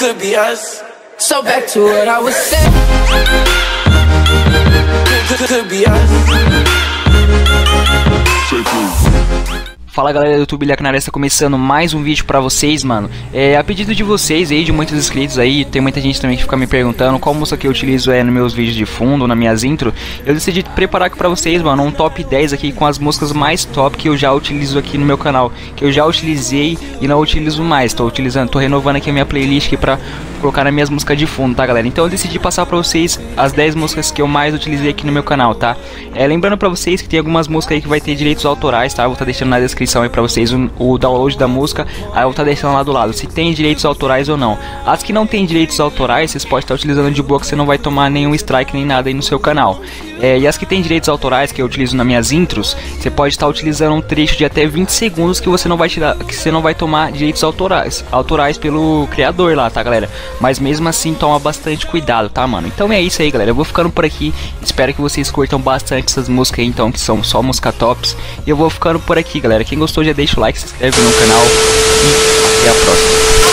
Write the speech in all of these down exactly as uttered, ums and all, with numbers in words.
could be us. So back to what I was saying. Could, could be us. Fala galera do YouTube, Leco na área, está começando mais um vídeo pra vocês, mano. É, a pedido de vocês aí, de muitos inscritos aí, tem muita gente também que fica me perguntando qual música que eu utilizo é nos meus vídeos de fundo, nas minhas intro. Eu decidi preparar aqui pra vocês, mano, um top dez aqui com as músicas mais top que eu já utilizo aqui no meu canal, que eu já utilizei e não utilizo mais. Tô utilizando, tô renovando aqui a minha playlist aqui pra colocar nas minhas músicas de fundo, tá galera? Então eu decidi passar pra vocês as dez músicas que eu mais utilizei aqui no meu canal, tá? É, lembrando pra vocês que tem algumas músicas aí que vai ter direitos autorais, tá? Eu vou estar deixando na descrição aí pra vocês o, o download da música, aí eu vou estar deixando lá do lado se tem direitos autorais ou não. As que não tem direitos autorais, vocês podem estar utilizando de boa, que você não vai tomar nenhum strike nem nada aí no seu canal. É, e as que tem direitos autorais, que eu utilizo nas minhas intros, você pode estar utilizando um trecho de até vinte segundos que você não vai tirar, que você não vai tomar direitos autorais, autorais pelo criador lá, tá galera? Mas mesmo assim toma bastante cuidado, tá mano? Então é isso aí galera, eu vou ficando por aqui. Espero que vocês curtam bastante essas músicas aí, então, que são só música tops. E eu vou ficando por aqui galera. Quem gostou já deixa o like, se inscreve no canal e até a próxima.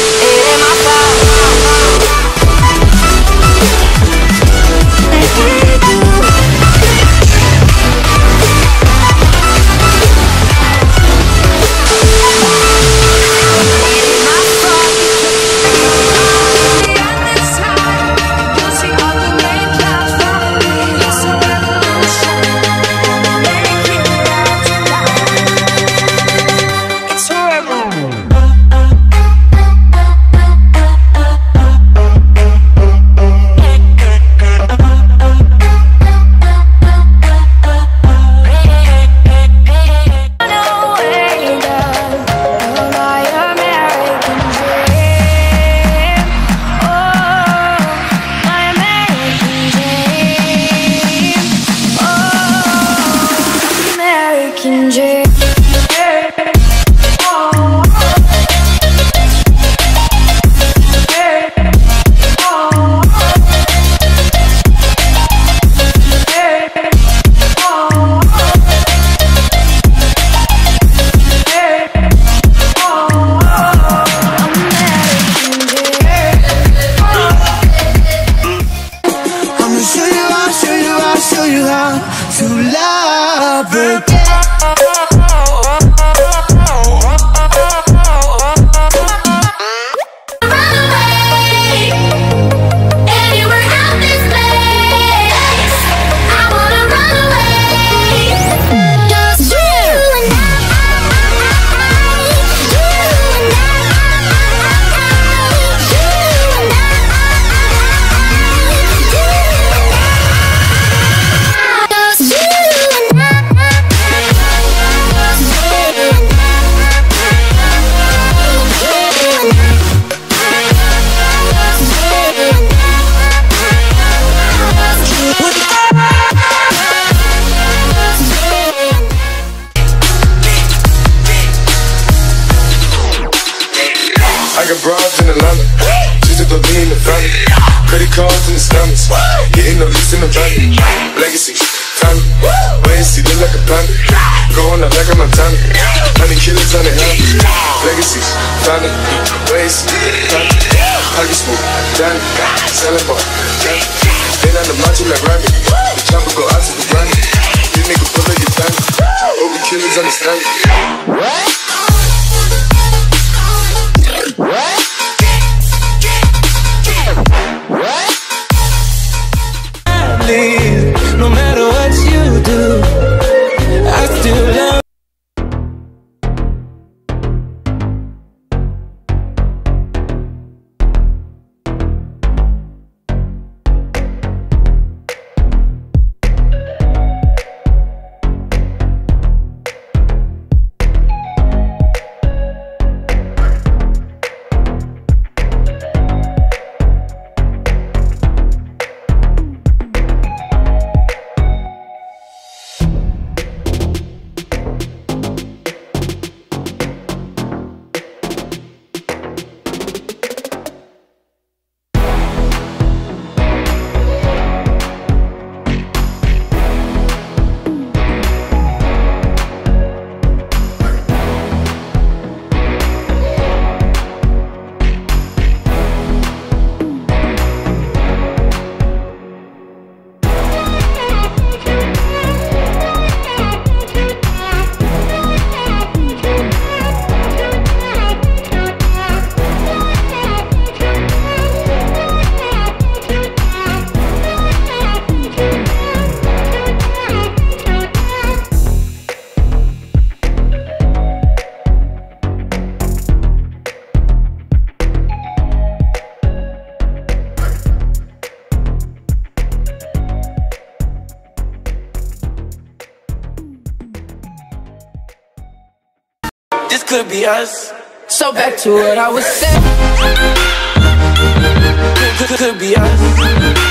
To love it. I got broads in Atlanta, just to go be in the family. Credit cards in the scammers, getting no lease in the van. Legacy, family, wait and see, look like a panda. Going out like a Montana, honey killers on the helmet. Legacies, family, wait and see, family. Pocket smooth, Danny, selling ball, Danny. Been on the macho like Randy, the chopper go out to the granny. You nigga pull up your family, all the killers understand it. No matter what you do, I still love. could be us. So back to what I was saying. Could, could be us.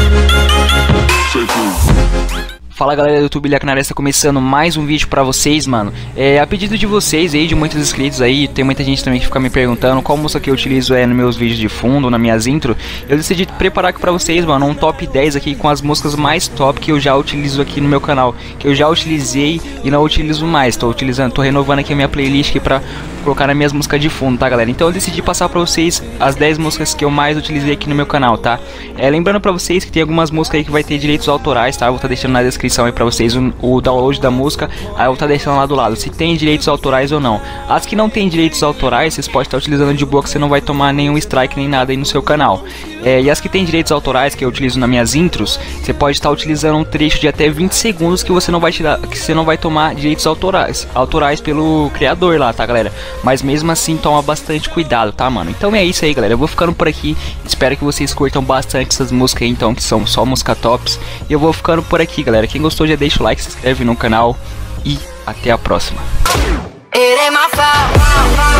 Fala galera do YouTube, Leco na área, está começando mais um vídeo pra vocês, mano. É, a pedido de vocês aí, de muitos inscritos aí, tem muita gente também que fica me perguntando qual música que eu utilizo é nos meus vídeos de fundo, nas minhas intro. Eu decidi preparar aqui pra vocês, mano, um top dez aqui com as músicas mais top que eu já utilizo aqui no meu canal, que eu já utilizei e não utilizo mais. Tô utilizando, tô renovando aqui a minha playlist aqui pra colocar nas minhas músicas de fundo, tá galera? Então eu decidi passar pra vocês as dez músicas que eu mais utilizei aqui no meu canal, tá? É, lembrando pra vocês que tem algumas músicas aí que vai ter direitos autorais, tá? Eu vou estar deixando na descrição aí pra vocês o, o download da música, aí eu vou estar deixando lá do lado se tem direitos autorais ou não. As que não tem direitos autorais, vocês podem estar utilizando de boa, que você não vai tomar nenhum strike nem nada aí no seu canal. É, e as que tem direitos autorais, que eu utilizo nas minhas intros, você pode estar utilizando um trecho de até vinte segundos que você não vai tirar, que você não vai tomar direitos autorais, autorais pelo criador lá, tá galera? Mas mesmo assim toma bastante cuidado, tá mano? Então é isso aí galera, eu vou ficando por aqui. Espero que vocês curtam bastante essas músicas aí, então, que são só música tops. E eu vou ficando por aqui galera. Quem gostou já deixa o like, se inscreve no canal e até a próxima. It ain't my fault.